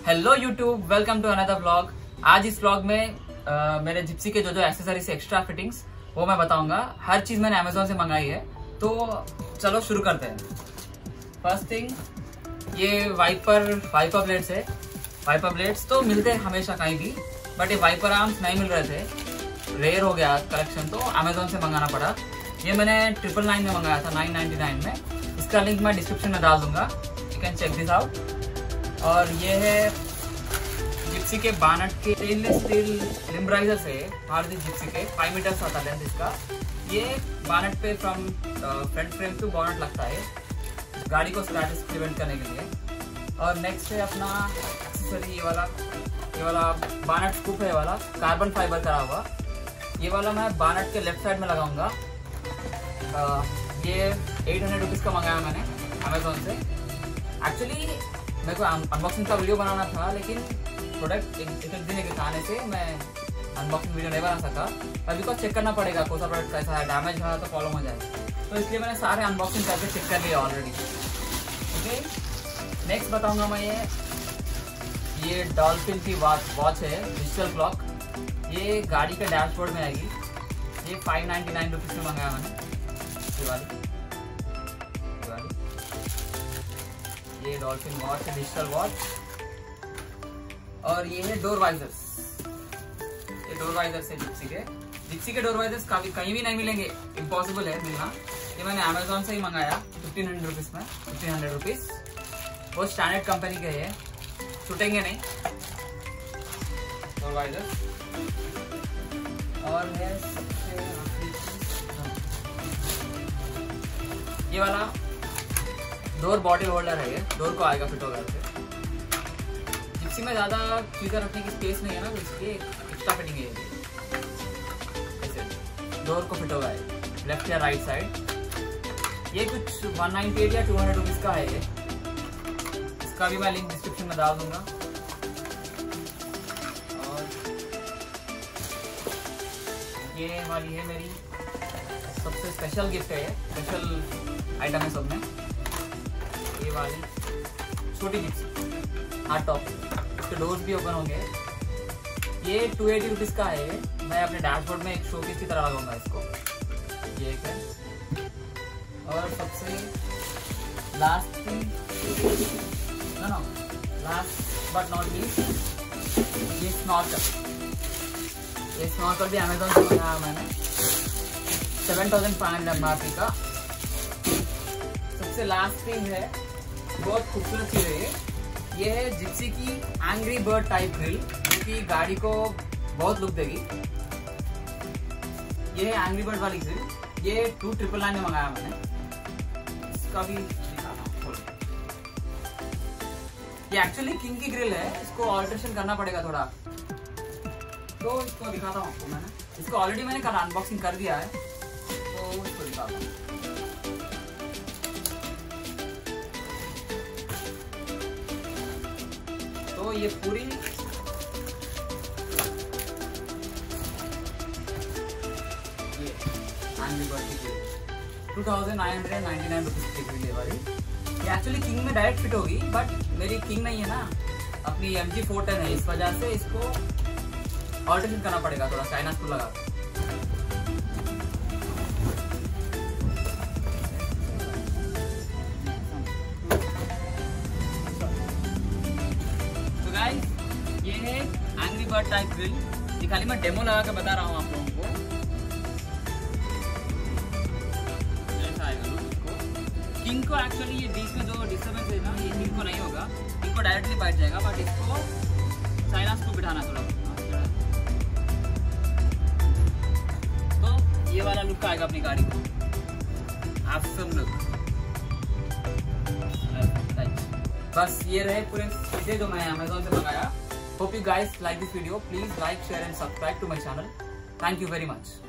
Hello YouTube, welcome to another vlog. आज इस vlog में मेरे जिप्सी के जो एक्सेसरीज एक्स्ट्रा फिटिंग्स वो मैं बताऊंगा। हर चीज मैंने अमेजोन से मंगाई है, तो चलो शुरू करते हैं। फर्स्ट थिंग, ये वाइपर ब्लेड्स है। वाइपर ब्लेड्स तो मिलते हैं हमेशा कहीं भी, बट ये वाइपर आर्म्स नहीं मिल रहे थे, रेयर हो गया कलेक्शन, तो अमेजोन से मंगाना पड़ा। ये मैंने 999 में मंगाया था, 999 में। इसका लिंक मैं डिस्क्रिप्शन में डाल दूंगा, you can check this out. और ये है जिप्सी के बानट के स्टेनलेस स्टील लिम्बराइजर से भारतीय जिप्सी के 5 मीटर आता लेंथ इसका। ये बानट पे from front frame to bonnet लगता है, गाड़ी को स्क्रैचेस प्रिवेंट करने के लिए। और नेक्स्ट है अपना एक्सेसरी, ये वाला बानट स्कूप है, वाला कार्बन फाइबर करा हुआ। ये वाला मैं बानट के लेफ्ट साइड में लगाऊंगा। ये 800 रुपीज का मंगाया मैंने अमेजोन से। एक्चुअली मेरे को अनबॉक्सिंग का वीडियो बनाना था, लेकिन प्रोडक्ट एक दिन के आने से मैं अनबॉक्सिंग वीडियो नहीं बना सका। अभी को चेक करना पड़ेगा कौन सा प्रोडक्ट कैसा है, डैमेज है तो प्रॉब्लम हो जाएगा, तो इसलिए मैंने सारे अनबॉक्सिंग करके चेक कर लिया ऑलरेडी। ओके, नेक्स्ट बताऊंगा मैं ये डॉल्फिन की वॉच है, डिजिटल क्लॉक। ये गाड़ी के डैशबोर्ड में आएगी। ये 599 रुपीज में मंगाया मैंने, ये वाली ये डॉल्फिन वॉच है, डिजिटल वॉच। और ये है डोर वाइजर्स। ये डोर वाइजर्स है जिप्सी के डोर वाइजर्स कहीं भी नहीं मिलेंगे, इम्पॉसिबल है मिलना। ये मैंने अमेजोन से ही मंगाया 1500 रुपीज में, 1500 रुपीज। वो स्टैंडर्ड कंपनी के है, छूटेंगे नहीं डोर वाइजर्स। और है ये वाला डोर बॉटल होल्डर है। ये डोर को आएगा फिट होगा। जिप्सी में ज्यादा चीजें रखने की स्पेस नहीं है ना, तो इसलिए एक्स्ट्रा फिटिंग है। ऐसे डोर को फिट होगा लेफ्ट या राइट साइड। ये कुछ 198 या 200 रुपीज का है। ये इसका भी मैं लिंक डिस्क्रिप्शन में डाल दूंगा। और ये वाली है मेरी सबसे स्पेशल गिफ्ट है, स्पेशल आइटम है सब में। ये वाली छोटी जिप्सी हार्ड टॉप, इसके डोर्स भी ओपन होंगे। ये 280 रुपीज का है। मैं अपने डैशबोर्ड में एक शोपीस की तरह लगाऊंगा इसको। ये एक है। और सबसे लास्ट बट नॉट लीस्ट, ये स्नॉर्कल भी अमेजोन से मंगाया मैंने, 7500 MRP का। सबसे लास्ट थिंग है, बहुत खूबसूरत चीज है ये है जिप्सी की एंग्री बर्ड टाइप ग्रिल, जो कि गाड़ी को बहुत लुक देगी। ये है एंग्री बर्ड वाली ग्रिल। ये 2999 में मंगाया मैंने। इसका भी ये एक्चुअली किंग की ग्रिल है, इसको ऑल्ट्रेशन करना पड़ेगा थोड़ा, तो इसको दिखाता हूँ आपको। मैंने इसको ऑलरेडी मैंने कल अनबॉक्सिंग कर दिया है, तो इसको दिखाता हूँ। तो ये पूरी ये 2999 रुपीज की ग्रिल वाली। ये एक्चुअली किंग में डायरेक्ट फिट होगी, बट मेरी किंग नहीं है ना, अपनी MG 410 है, इस वजह से इसको ऑल्टरेशन करना पड़ेगा थोड़ा, चाइना स्क्रू लगा। तो गाइस, ये है एंग्री बर्ड टाइप ग्रिल। ये खाली मैं डेमो लगा के बता रहा हूँ आप लोगों को। ऐसा आएगा लुक इसको। किंग को एक्चुअली ये बीच में जो डिस्टर्बेंस है ना, ये किंग को नहीं होगा, किंग को डायरेक्टली बैठ जाएगा, बट इसको चाइना स्क्रू बिठाना थोड़ा। तो ये वाला लुक आएगा अपनी गाड़ी को, ऑसम लुक। बस ये रहे पूरे चीजें जो मैं अमेजोन से मंगाया। Hope you guys like this video. Please like, share and subscribe to my channel. Thank you very much.